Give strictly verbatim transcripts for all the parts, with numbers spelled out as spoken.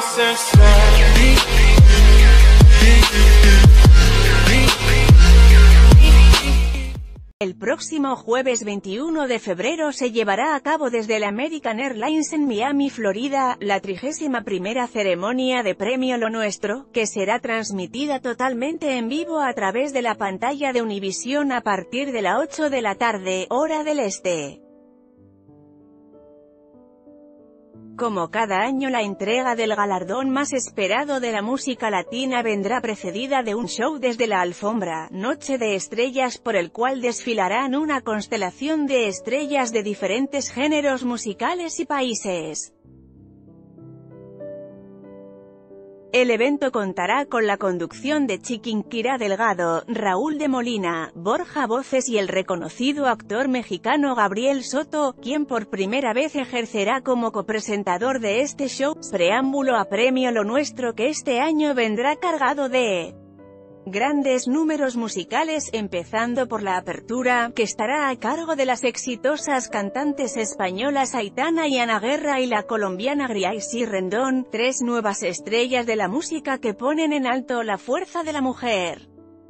El próximo jueves veintiuno de febrero se llevará a cabo desde el American Airlines en Miami, Florida, la trigésima primera ceremonia de Premio Lo Nuestro, que será transmitida totalmente en vivo a través de la pantalla de Univisión a partir de las ocho de la tarde, hora del este. Como cada año, la entrega del galardón más esperado de la música latina vendrá precedida de un show desde la alfombra, Noche de Estrellas, por el cual desfilarán una constelación de estrellas de diferentes géneros musicales y países. El evento contará con la conducción de Chiquinquirá Delgado, Raúl de Molina, Borja Voces y el reconocido actor mexicano Gabriel Soto, quien por primera vez ejercerá como copresentador de este show, preámbulo a Premio Lo Nuestro, que este año vendrá cargado de grandes números musicales, empezando por la apertura, que estará a cargo de las exitosas cantantes españolas Aitana y Ana Guerra y la colombiana Gracie Rendón, tres nuevas estrellas de la música que ponen en alto la fuerza de la mujer.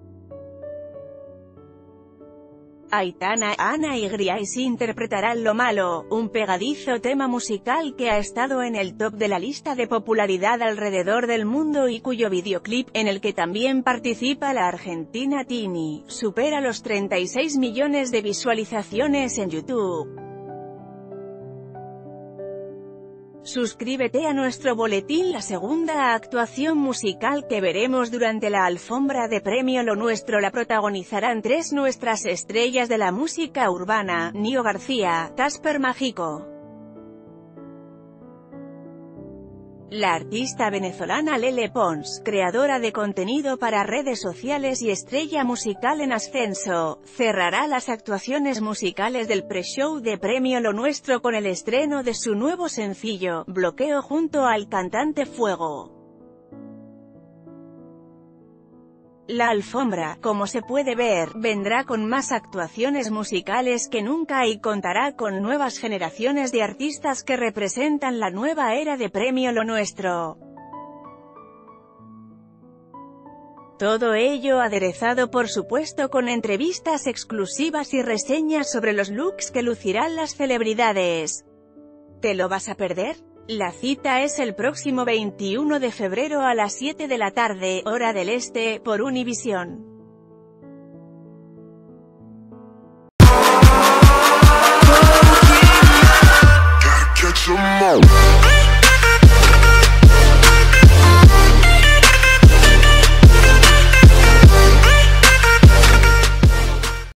Aitana, Ana y Gracie interpretarán Lo Malo, un pegadizo tema musical que ha estado en el top de la lista de popularidad alrededor del mundo y cuyo videoclip, en el que también participa la argentina Tini, supera los treinta y seis millones de visualizaciones en YouTube. Suscríbete a nuestro boletín. La segunda actuación musical que veremos durante la alfombra de Premio Lo Nuestro la protagonizarán tres nuestras estrellas de la música urbana, Nio García, Casper Mágico. La artista venezolana Lele Pons, creadora de contenido para redes sociales y estrella musical en ascenso, cerrará las actuaciones musicales del pre-show de Premio Lo Nuestro con el estreno de su nuevo sencillo, Bloqueo, junto al cantante Fuego. La alfombra, como se puede ver, vendrá con más actuaciones musicales que nunca y contará con nuevas generaciones de artistas que representan la nueva era de Premio Lo Nuestro. Todo ello aderezado por supuesto con entrevistas exclusivas y reseñas sobre los looks que lucirán las celebridades. ¿Te lo vas a perder? La cita es el próximo veintiuno de febrero a las siete de la tarde, hora del este, por Univisión. Gotta catch 'em all.